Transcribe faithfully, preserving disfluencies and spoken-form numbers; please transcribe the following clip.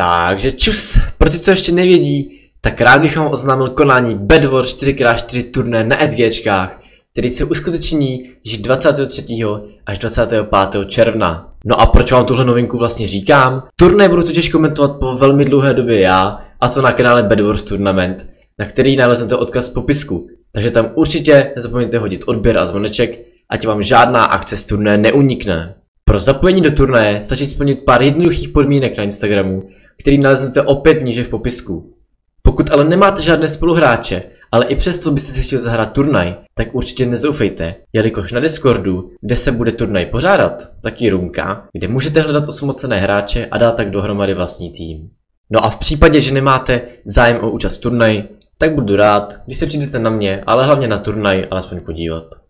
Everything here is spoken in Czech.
Takže čus, pro ty, co ještě nevědí, tak rád bych vám oznámil konání Bed Wars čtyři krát čtyři turné na SGčkách, který se uskuteční již dvacátého třetího až dvacátého pátého června. No a proč vám tuhle novinku vlastně říkám? Turné budu totiž komentovat po velmi dlouhé době já, a to na kanále Bed Wars Tournament, na který naleznete odkaz v popisku. Takže tam určitě nezapomeňte hodit odběr a zvoneček, ať vám žádná akce z turné neunikne. Pro zapojení do turnaje stačí splnit pár jednoduchých podmínek na Instagramu, který naleznete opět níže v popisku. Pokud ale nemáte žádné spoluhráče, ale i přesto byste si chtěli zahrát turnaj, tak určitě nezoufejte, jelikož na Discordu, kde se bude turnaj pořádat, taky roomka, kde můžete hledat osamocené hráče a dát tak dohromady vlastní tým. No a v případě, že nemáte zájem o účast v turnaji, tak budu rád, když se přijdete na mě, ale hlavně na turnaj alespoň podívat.